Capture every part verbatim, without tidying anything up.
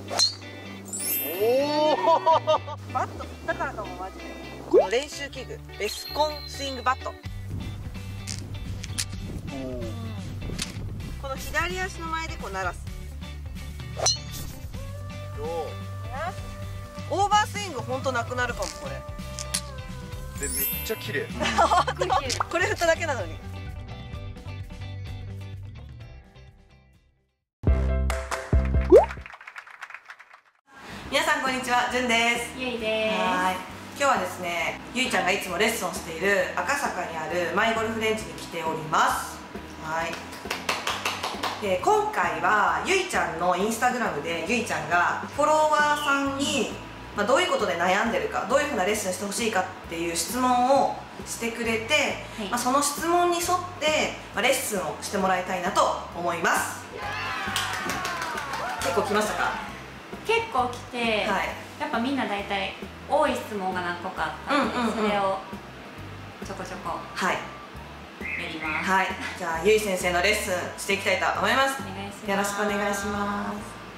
おおバットだからかもマジで。この練習器具ベスコンスイングバット。この左足の前でこう鳴らす。オーバースイングほんとなくなるかもこれ。 でめっちゃ綺麗。 これ振っただけなのに。皆さんこんにちは、じゅんです。 ゆいです。 はい。今日はですね、ゆいちゃんがいつもレッスンをしている赤坂にあるマイゴルフレンチに来ております。はい。で今回はゆいちゃんのインスタグラムでゆいちゃんがフォロワーさんに、まあ、どういうことで悩んでるか、どういうふうなレッスンしてほしいかっていう質問をしてくれて、はい、まあその質問に沿って、まあ、レッスンをしてもらいたいなと思います。結構来ましたか？ 結構来て、はい、やっぱみんな大体多い質問が何個かあったので、それをちょこちょこはいやります。 はい、じゃあゆい先生のレッスンしていきたいと思います。 お願いします。 よろしくお願いします。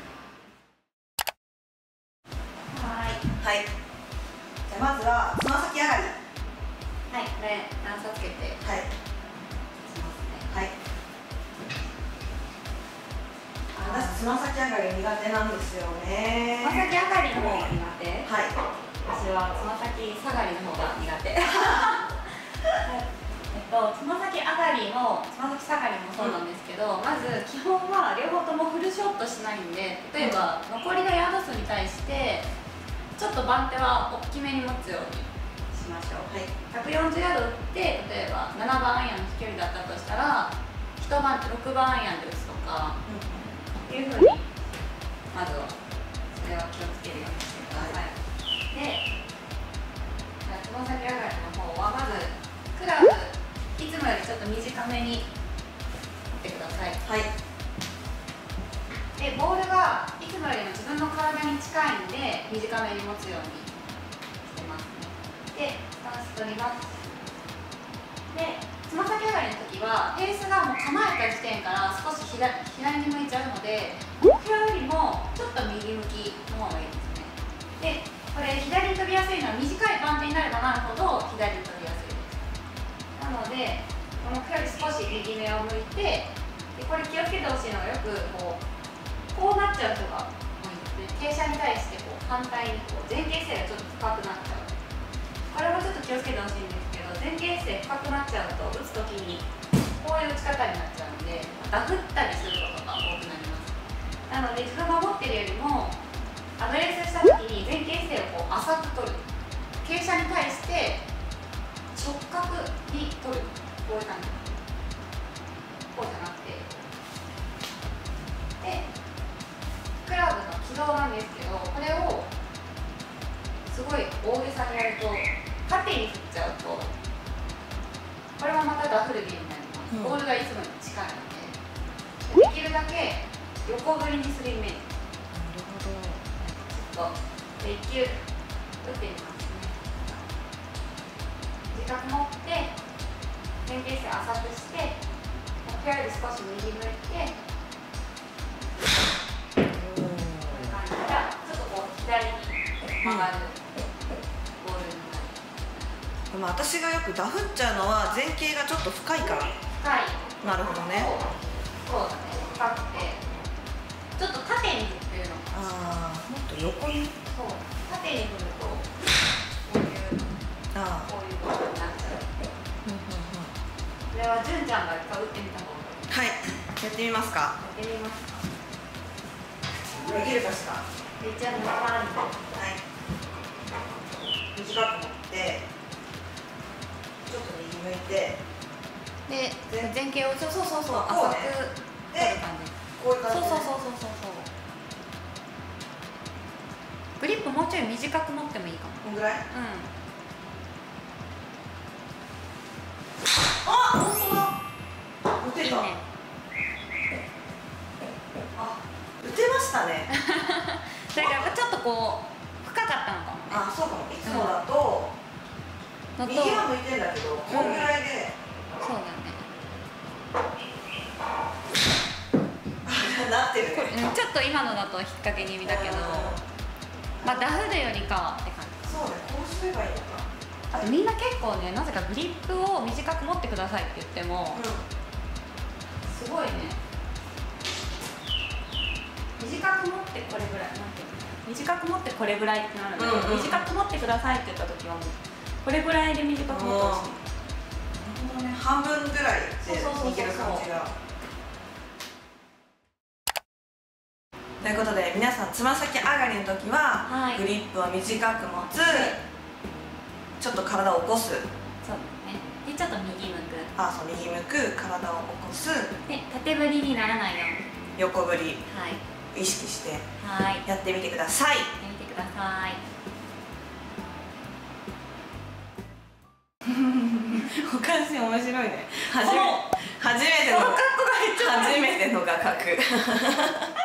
はいはい。じゃあまずはつま先上がり。 はい、これ段差つけてはいしますね。 はい。私つま先上がり苦手なんですよね。 つま先上がりの方が苦手？ はい。 私はつま先下がりの方が苦手。えっとつま先上がりもつま先下がりもそうなんですけど、うん、まず基本は両方ともフルショットしないんで、例えば、うん、残りのヤード数に対してちょっと番手は大きめに持つようにしましょう。はい、ひゃくよんじゅうヤード打って、例えばななばんアイアンの飛距離だったとしたらいちばん手ろくばんアイアンで打つとか、うん、っていうふうにまずはそれは気をつけるようにしてください。はい、でつま先上がりの方はまずクラブいつもよりちょっと短めに持ってください。はい。でボールがいつもよりも自分の体に近いんで短めに持つようにしてますね。でスタンス取ります。でつま先上がりの時はフェースがもう構えた時点から少し左左に向いちゃうので、目標よりもちょっと右向きの方がいいですね。でこれ左に飛びやすいのは短い番手になればなるほど左に飛びやすいです。なのでこの目標より少し右目を向いて、でこれ気をつけてほしいのがよくこうこうなっちゃう人が多いんですね。傾斜に対してこう反対にこう前傾姿勢がちょっと深くなっちゃう。これもちょっと気をつけてほしいんですけど、前傾姿勢深くなっちゃうと打つときにこういう打ち方になっちゃうんでダフったりすることが多くなります。なので自分が思ってるよりもアドレスしたときに前傾姿勢をこう浅く取る、傾斜に対して直角に取る、こういう感じ、こうじゃなくて、でクラブの軌道なんですけど、これをすごい大げさにやると縦に振っちゃうとこれもまたダフるゲームになります。うん、ボールがいつもより近いので、できるだけ横振りにするイメージ。なるほど。ちょっといっきゅう打ってみますね。自覚持って前傾姿勢浅くして、目標より少し右向いて、こういう感じからちょっとこう左に曲がるボールになる。 でも私がよくダフっちゃうのは前傾がちょっと深いから。 深い。 なるほどね。 そうだね。深くてちょっと縦に振ってるの。 ああ、もっと横に。 そう。縦に振るとこういうあこういうボールになっちゃう。これはじゅんちゃんが一回打ってみた方がいい。はい。 やってみますか。 やってみますか。 できるかしら。 でじゃあもうパンと。 はい。短く持って、ちょっと右向いて、 で前傾をそうそうそうそう浅く取る感じ。 こういう感じ。 そうそうそうそうそうそう。グリップもうちょい短く持ってもいいかも。 こんぐらい？うん。あ、本当だ。打てた。いいね。あ、打てましたね。 だからちょっとこう深かったのかもね。 あ、そうかも。いつもだと、うん、右は向いてんだけど、こんぐらいで。そうだね。なってってるね。 うん、ちょっと今のだと引っ掛け気味だけど、まあダフるよりかはって感じ。 そうね、こうすればいいのか。 あとみんな結構ね、なぜかグリップを短く持ってくださいって言っても、 うん、 すごいね、短く持ってこれぐらい、なんていうの、短く持ってこれぐらいってなるんだけど、 うんうん、 短く持ってくださいって言った時はもうこれぐらいで短く持ってほしい。 なるほどね、半分ぐらいでいける感じが。ということで、皆さんつま先上がりの時は、はい、グリップを短く持つ、ちょっと体を起こす、そうね、 でちょっと右向く、 あ、そう、右向く、体を起こす、 で縦振りにならないように横振り、 はい、 意識してはいやってみてください。 やってみてください。 おかしい、面白いね。初め初めての初めての画角